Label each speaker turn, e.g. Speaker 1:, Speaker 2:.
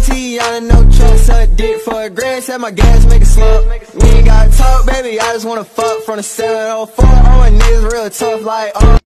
Speaker 1: T on a no truck, suck dick for a grand, set my gas, make it slump. We ain't gotta talk, baby, I just wanna fuck from the 704. Oh, and niggas real tough like,